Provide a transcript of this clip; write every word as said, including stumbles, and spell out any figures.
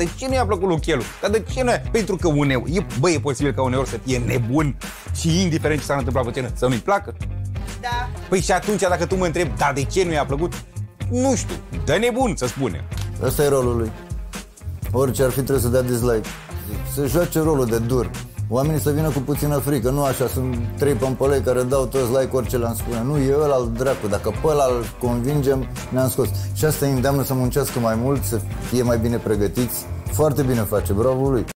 De ce nu i-a plăcut lui Chelu? Dar de ce nu? Pentru că uneori, e, bă, e posibil ca uneori să fie nebun și indiferent ce s-a întâmplat pe scenă, să nu-i placă? Da. Păi și atunci, dacă tu mă întrebi, dar de ce nu i-a plăcut? Nu știu, dă nebun, să spune. Ăsta e rolul lui. Orice ar fi, trebuie să dea dislike. Să joace rolul de dur. Oamenii să vină cu puțină frică, nu așa, sunt trei pămpălei care dau toți like orice le-am spune. Nu, e ăla al dracu, dacă pe ăla îl convingem, ne-am scos. Și asta îi îndeamnă să muncească mai mult, să fie mai bine pregătiți. Foarte bine face, bravo lui.